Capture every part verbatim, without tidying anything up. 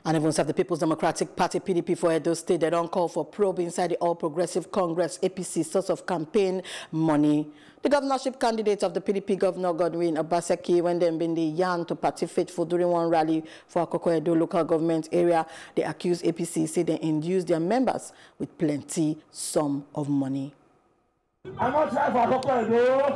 And even of the People's Democratic Party, P D P for Edo State, they don't call for probe inside the All Progressive Congress, A P C, source of campaign money. The governorship candidate of the P D P, Governor Godwin Obaseki, when they been the yarn to party faithful during one rally for Akoko Edo local government area, they accuse A P C, say they induce their members with plenty sum of money. I'm not trying for Akoko Edo.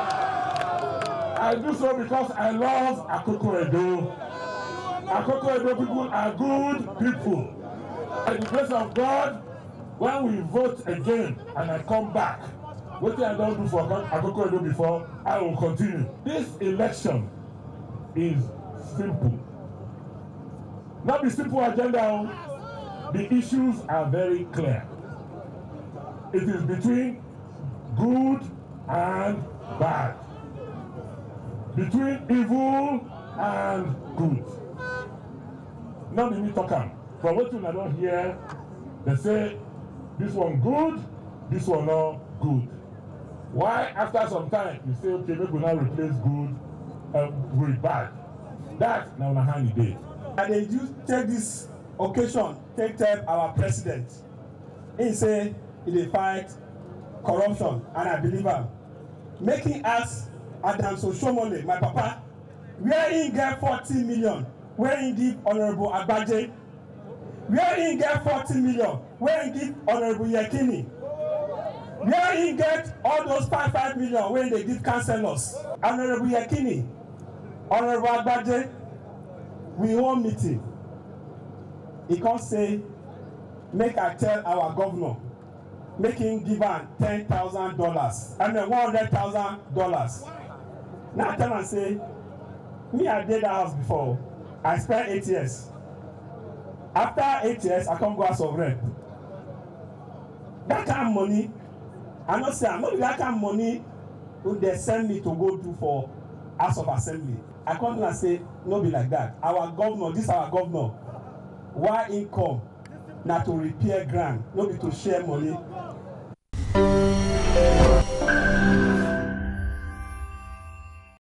I do so because I love Akoko Edo. Akoko Edo people are good people. By the grace of God, when we vote again and I come back, what I don't do for Akoko Edo before, I will continue. This election is simple. Not the simple agenda. The issues are very clear. It is between good and bad. Between evil and good. Not the me talking. From what I don't hear, they say this one good, this one not good. Why after some time you say okay, maybe we now replace good uh, with bad? That now na handy day. And they do take this occasion, take tell our president. He say he dey fight corruption, and I believe him. Making us Adams Oshomole, my papa, where he get forty million. Where he give Honorable Agbaje, where he get forty million, where he give Honorable Yekini, where he get all those five five million when they give councillors. Honorable Yekini, Honorable Agbaje, we want meeting. He can't say, make I tell our governor, make him give am ten thousand dollars, I mean one hundred thousand dollars. Now I tell him say, me I did that house before. I spent eight years. After eight years, I come go House of Rep. That kind of money, I not say, I'm not that kind of money they send me to go do for House of Assembly. I come and say, no be like that. Our governor, this our governor, why income not to repair grant, not be to share money.